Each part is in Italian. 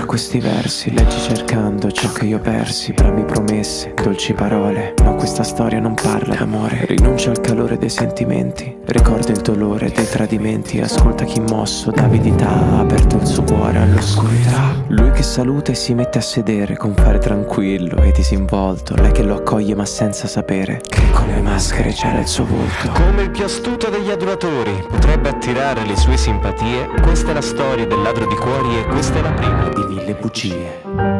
questi versi, leggi cercando ciò che io persi, brami promesse, dolci parole, ma questa storia non parla d'amore. Rinuncia al calore dei sentimenti, ricorda il dolore dei tradimenti, ascolta chi mosso d'avidità ha aperto il suo cuore all'oscurità. Lui che saluta e si mette a sedere con fare tranquillo e disinvolto, lei che lo accoglie ma senza sapere che con le maschere c'era il suo volto. Come il più astuto degli adulatori potrebbe attirare le sue simpatie, questa è la storia del ladro di cuori e questa è la prima Di 1000 bugie.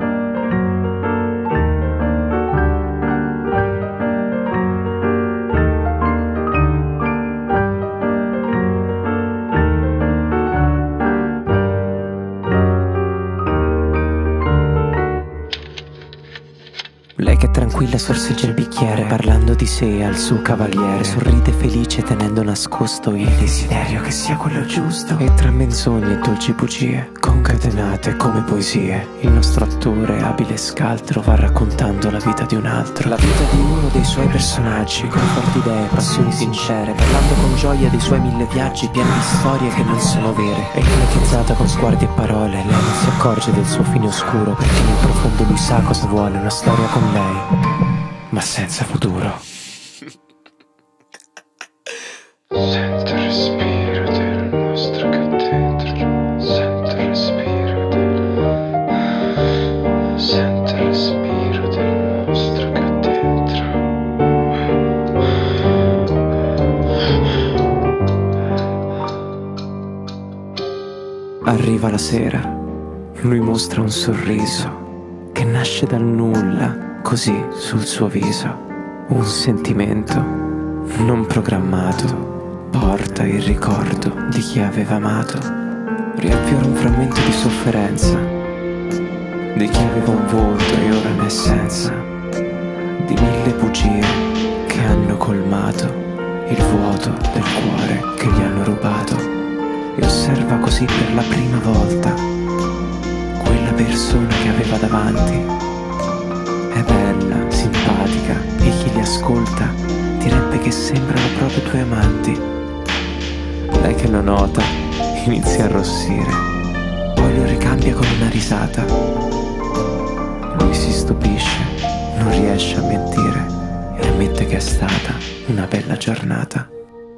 Lei che tranquilla sorseggia il bicchiere, parlando di sé al suo cavaliere, sorride felice tenendo nascosto il desiderio che sia quello giusto. E tra menzogne e dolci bugie, concatenate come poesie, il nostro attore abile e scaltro va raccontando la vita di un altro, la vita di uno dei suoi personaggi, con forti idee, passioni sincere, parlando con gioia dei suoi 1000 viaggi pieni di storie che non sono vere. E ipnotizzata con sguardi e parole, lei non si accorge del suo fine oscuro, perché nel profondo lui sa cosa vuole, una storia con lei, ma senza futuro. Sento il respiro del nostro qui dentro, sento il respiro sento il respiro del nostro qui dentro. Arriva la sera, lui mostra un sorriso che nasce dal nulla, così sul suo viso, un sentimento non programmato porta il ricordo di chi aveva amato, riaffiora un frammento di sofferenza, di chi aveva un volto e ora n'è senza, di 1000 bugie che hanno colmato il vuoto del cuore che gli hanno rubato, e osserva così per la prima volta quella persona che aveva davanti. È bella, simpatica, e chi li ascolta direbbe che sembrano proprio due amanti. Lei che lo nota inizia a arrossire, poi lo ricambia con una risata. Lui si stupisce, non riesce a mentire e ammette che è stata una bella giornata.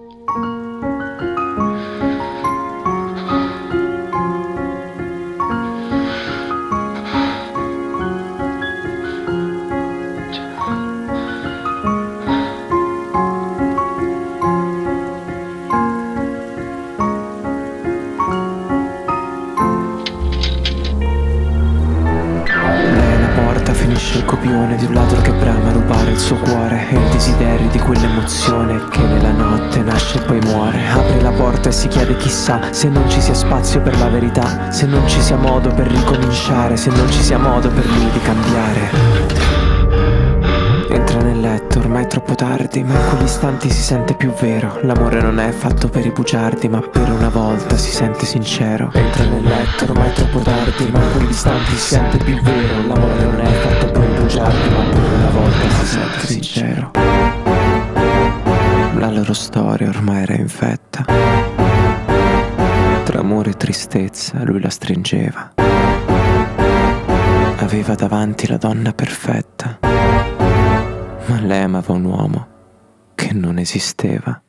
Finisce il copione di un ladro che brama a rubare il suo cuore e il desiderio di quell'emozione che nella notte nasce e poi muore. Apre la porta e si chiede chissà se non ci sia spazio per la verità, se non ci sia modo per ricominciare, se non ci sia modo per lui di cambiare. Entra nel letto, ormai è troppo tardi, ma in quegli istanti si sente più vero. L'amore non è fatto per i bugiardi, ma per una volta si sente sincero. Entra nel letto, ormai è troppo tardi, ma in quegli istanti si sente più vero. L'amore non è fatto per i bugiardi, ma per una volta si sente sincero. La loro storia ormai era infetta, tra amore e tristezza lui la stringeva. Aveva davanti la donna perfetta, ma lei amava un uomo che non esisteva.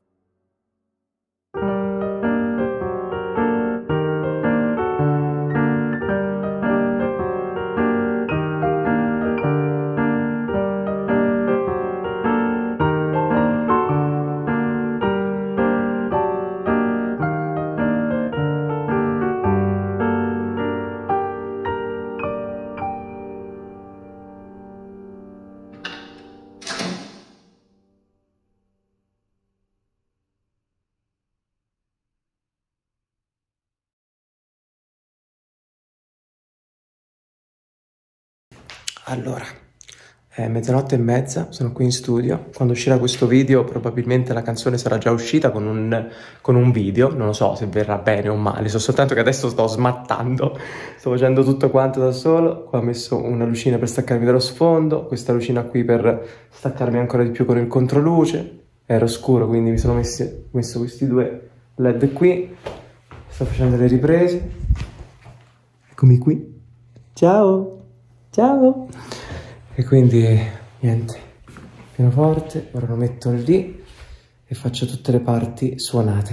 Allora, è 00:30, sono qui in studio. Quando uscirà questo video probabilmente la canzone sarà già uscita con un video. Non lo so se verrà bene o male, so soltanto che adesso sto smattando, sto facendo tutto quanto da solo. Qua ho messo una lucina per staccarmi dallo sfondo, questa lucina qui per staccarmi ancora di più con il controluce. Era scuro, quindi mi sono messo questi due LED qui. Sto facendo le riprese. eccomi qui. Ciao, ciao. E quindi, niente, pianoforte, ora lo metto lì e faccio tutte le parti suonate.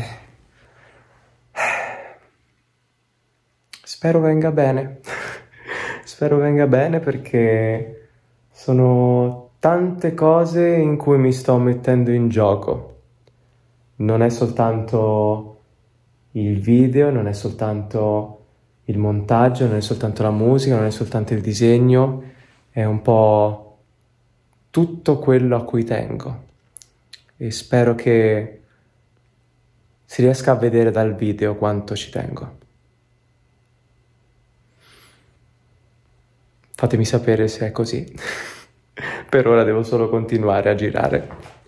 Spero venga bene. Spero venga bene perché sono tante cose in cui mi sto mettendo in gioco. Non è soltanto il video, non è soltanto il montaggio, non è soltanto la musica, non è soltanto il disegno, è un po' tutto quello a cui tengo. E spero che si riesca a vedere dal video quanto ci tengo. Fatemi sapere se è così. Per ora devo solo continuare a girare.